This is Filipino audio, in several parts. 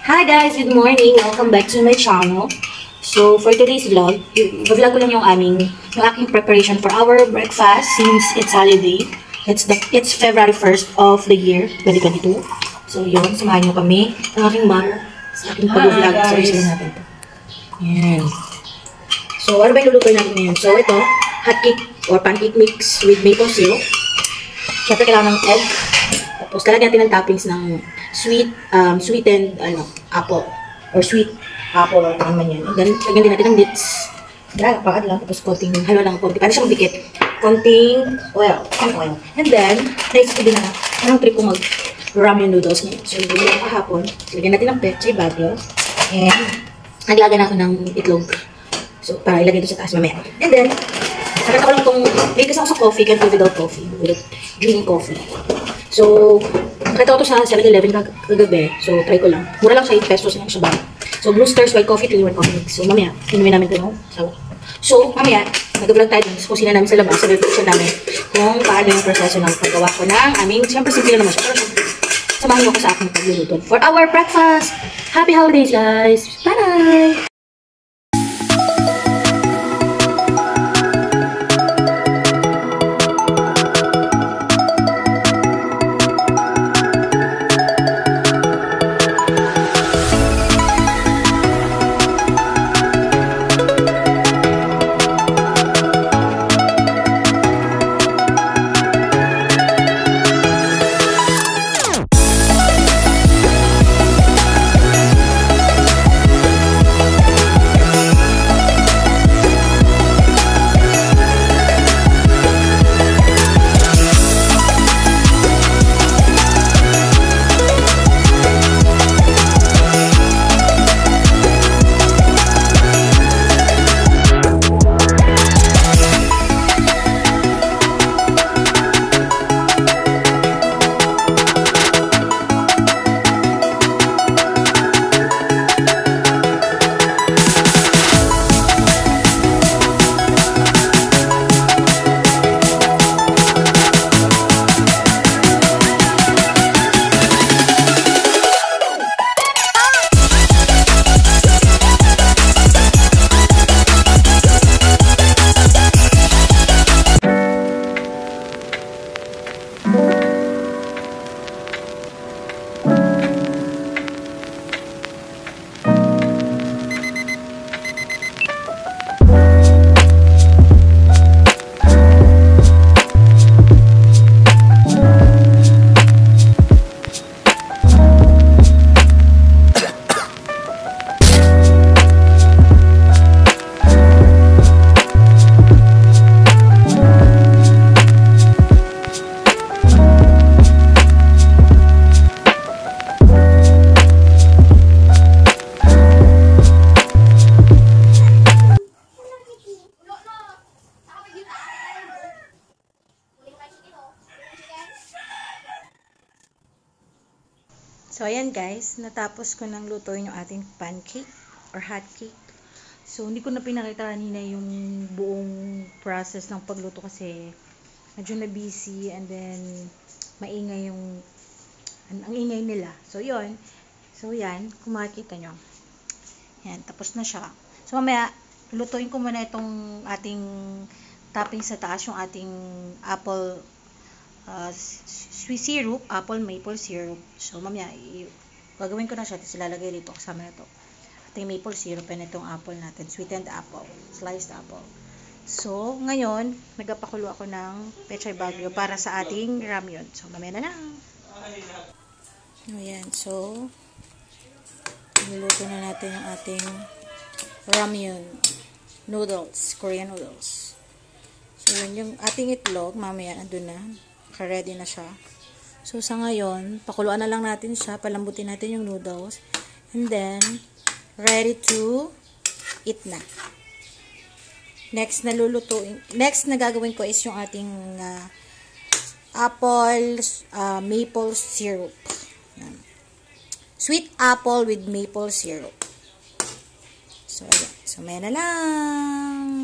Hi guys! Good morning! Welcome back to my channel. So, for today's vlog, vlog ko lang yung aking preparation for our breakfast since it's holiday. It's February 1st of the year, 2022. So, yun. Samahan nyo kami ng aking mother sa aking pag-vlog. So, isa natin ito. Yan. So, ano ba yung lulutuin natin ngayon? So, ito, hot cake or pancake mix with maple syrup. Siyempre, kailangan ng egg. Tapos, lalagyan natin ng toppings ng sweetened apple or sweet apple or ano man yan. And then, lagyan din natin ng bits. Pagad lang. Tapos, konting halo lang. Para siya magdikit. Konting oil. And then, naisip ko din na anong trip ko mag-ramen noodles ngayon. So, hindi lang kahapon. Lagyan natin ng pechay baguio. And, naglagyan ako ng itlog. So, para ilagay ito sa taas mamaya. And then, sakit ako lang itong, may kasi ako sa coffee, can't go without coffee. Without drinking coffee. So, nakita ko ito sa 7-Eleven kagabi. So, try ko lang. Mura lang siya, 8 pesos lang siya ba. So, Blue Stars White Coffee, 3-in-1 coffee mix. So, mamaya, inumin namin ito, no? So, mamaya, nag-vlog tayo din sa kusina namin sa labas. Sabi ko siya namin kung paano yung proseso ng paggawa ko ng aming, siyempre, simple na naman siya. Pero, samahan niyo ko sa aking pagluluto for our breakfast. Happy holidays, guys! Bye! So, ayan guys, natapos ko nang lutuin yung ating pancake or hot cake. So, hindi ko na pinakita kanina yung buong process ng pagluto kasi medyo na busy and then maingay ang ingay nila. So, yun. So, yan, kung makikita nyo. Yan, tapos na siya. So, mamaya, lutuin ko muna itong ating topping sa taas, yung ating apple sweet syrup, apple maple syrup. So, mamaya, gagawin ko na siya. Tapos ilalagay dito kasama na ito. Ating maple syrup and itong apple natin. Sweetened apple. Sliced apple. So, ngayon, nagpapakulo ako ng pechay baguio para sa ating ramyun. So, mamaya na lang. Ayan. So, niluluto na natin yung ating ramyun noodles. Korean noodles. So, yun yung ating itlog. Mamaya, andun na. Ready na siya. So, sa ngayon, pakuluan na lang natin siya. Palambutin natin yung noodles. And then, ready to eat na. Next na gagawin ko is yung ating apple maple syrup. Yan. Sweet apple with maple syrup. So, ayan. So, may na lang.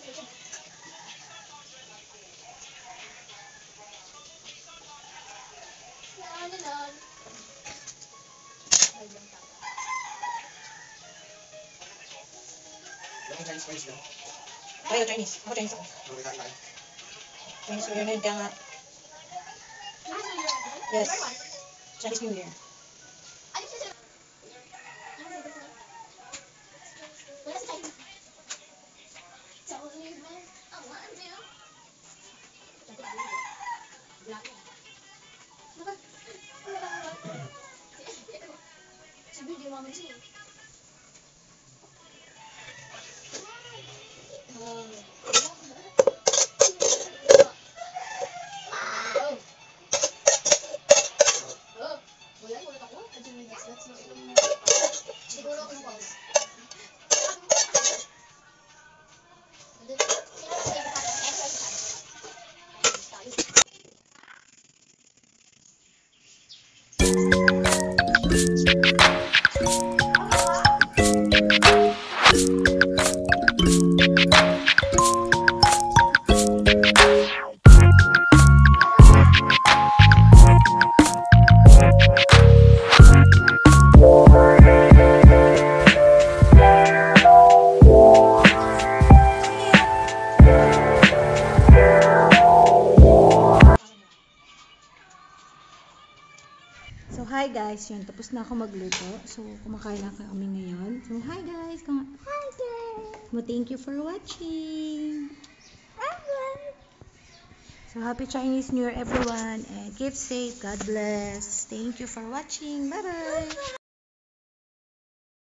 Chinese friends daw. Tayo Chinese. Ako Chinese ako. Chinese New Year na yun, kaya nga. Yes. Chinese New Year. So, hi guys. Yun, tapos na ako magluto. So, kumakain na kami ngayon. So, hi guys. Hi guys. Thank you for watching. So, happy Chinese New Year everyone. And keep safe. God bless. Thank you for watching. Bye-bye.